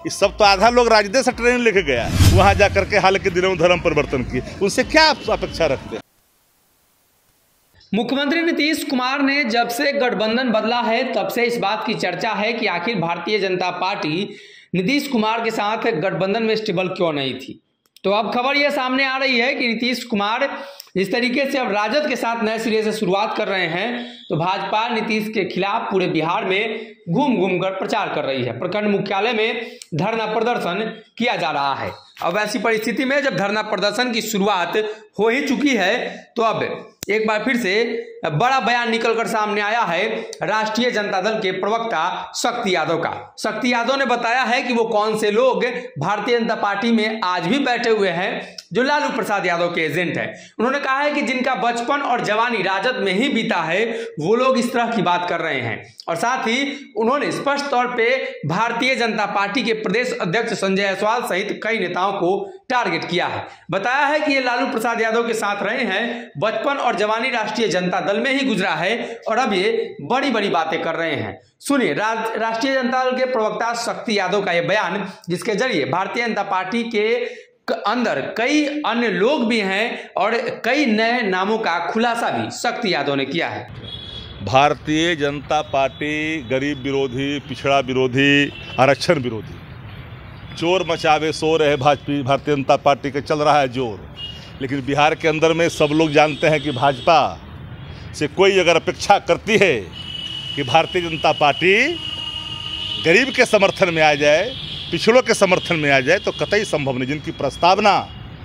इस सब तो आधा लोग राजदे से ट्रेन लेके गया है, वहां जाकर के हाल के दिनों में धर्म परिवर्तन किए। उनसे क्या अपेक्षा रखते हैं? मुख्यमंत्री नीतीश कुमार ने जब से गठबंधन बदला है तब से इस बात की चर्चा है कि आखिर भारतीय जनता पार्टी नीतीश कुमार के साथ गठबंधन में स्टेबल क्यों नहीं थी। तो अब खबर यह सामने आ रही है कि नीतीश कुमार जिस तरीके से अब राजद के साथ नए सिरे से शुरुआत कर रहे हैं, तो भाजपा नीतीश के खिलाफ पूरे बिहार में घूम घूम कर प्रचार कर रही है। प्रखंड मुख्यालय में धरना प्रदर्शन किया जा रहा है। अब ऐसी परिस्थिति में जब धरना प्रदर्शन की शुरुआत हो ही चुकी है, तो अब एक बार फिर से बड़ा बयान निकलकर सामने आया है राष्ट्रीय जनता दल के प्रवक्ता शक्ति यादव का। शक्ति यादव ने बताया है कि वो कौन से लोग भारतीय जनता पार्टी में आज भी बैठे हुए हैं जो लालू प्रसाद यादव के एजेंट हैं। उन्होंने कहा है कि जिनका बचपन और जवानी राजद में ही बीता है, वो लोग इस तरह की बात कर रहे हैं। और साथ ही उन्होंने स्पष्ट तौर पे भारतीय जनता पार्टी के प्रदेश अध्यक्ष संजय जायसवाल सहित कई नेताओं को टारगेट किया है। बताया है कि ये लालू प्रसाद यादव के साथ रहे हैं, बचपन और जवानी राष्ट्रीय जनता दल में ही गुजरा है और अब ये बड़ी बड़ी बातें कर रहे हैं। सुनिए राष्ट्रीय जनता दल के प्रवक्ता शक्ति यादव का यह बयान, जिसके जरिए भारतीय जनता पार्टी के अंदर कई अन्य लोग भी हैं और कई नए नामों का खुलासा भी शक्ति यादव ने किया है। भारतीय जनता पार्टी गरीब विरोधी, पिछड़ा विरोधी, आरक्षण विरोधी, चोर मचावे शोर है। भारतीय जनता पार्टी के चल रहा है जोर। लेकिन बिहार के अंदर में सब लोग जानते हैं कि भाजपा से कोई अगर अपेक्षा करती है कि भारतीय जनता पार्टी गरीब के समर्थन में आ जाए, पिछड़ों के समर्थन में आ जाए, तो कतई संभव नहीं। जिनकी प्रस्तावना,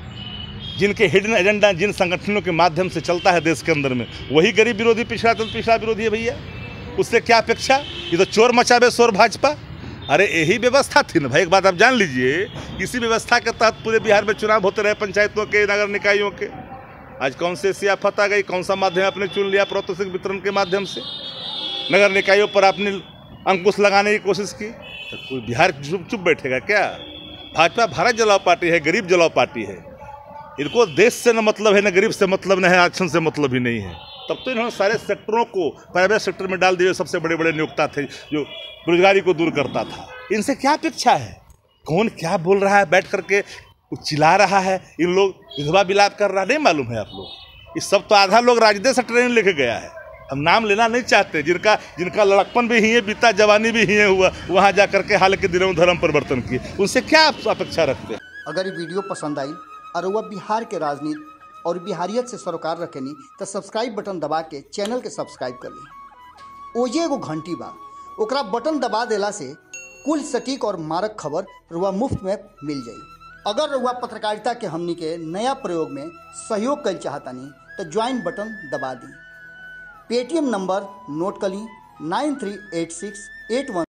जिनके हिडन एजेंडा जिन संगठनों के माध्यम से चलता है देश के अंदर में, वही गरीब विरोधी, पिछड़ा विरोधी है भैया। उससे क्या अपेक्षा? ये तो चोर मचावे शोर भाजपा। अरे यही व्यवस्था थी ना भाई, एक बात आप जान लीजिए, इसी व्यवस्था के तहत पूरे बिहार में चुनाव होते रहे, पंचायतों के, नगर निकायों के। आज कौन से सियाफत आ गई, कौन सा माध्यम आपने चुन लिया? प्रोत्साहन वितरण के माध्यम से नगर निकायों पर आपने अंकुश लगाने की कोशिश की, तो कोई बिहार चुप बैठेगा क्या? भाजपा भारत जलाओ पार्टी है, गरीब जलाओ पार्टी है। इनको देश से न मतलब है, न गरीब से मतलब, न है आरक्षण से मतलब ही नहीं है। तब तो इन्होंने सारे सेक्टरों को प्राइवेट सेक्टर में डाल दिए। सबसे बड़े बड़े नियोक्ता थे जो बेरोजगारी को दूर करता था। इनसे क्या अपेक्षा है? कौन क्या बोल रहा है बैठ करके, चिल्ला रहा है, इन लोग विधवा विलाप कर रहा, नहीं मालूम है आप लोग? इस सब तो आधा लोग राजदे से ट्रेन लेके गया है। हम नाम लेना नहीं चाहते। जिनका लड़कपन भी ही है बीता, जवानी भी ही है हुआ, वहाँ जा करके हाल के दिनों में धर्म परिवर्तन किए। उनसे क्या अपेक्षा रखते हैं? अगर ये वीडियो पसंद आई और वह बिहार के राजनीति और बिहारियत से सरोकार रखेनी, तो सब्सक्राइब बटन दबा के चैनल के सब्सक्राइब कर ली। ओजे एगो घंटी बा, ओकरा बटन दबा देला से कुल सटीक और मारक खबर रुआ मुफ्त में मिल जाई। अगर रुआ पत्रकारिता के हमनी के नया प्रयोग में सहयोग कर चाहतानी, तो ज्वाइन बटन दबा दी। पेटीएम नंबर नोट कर ली 938681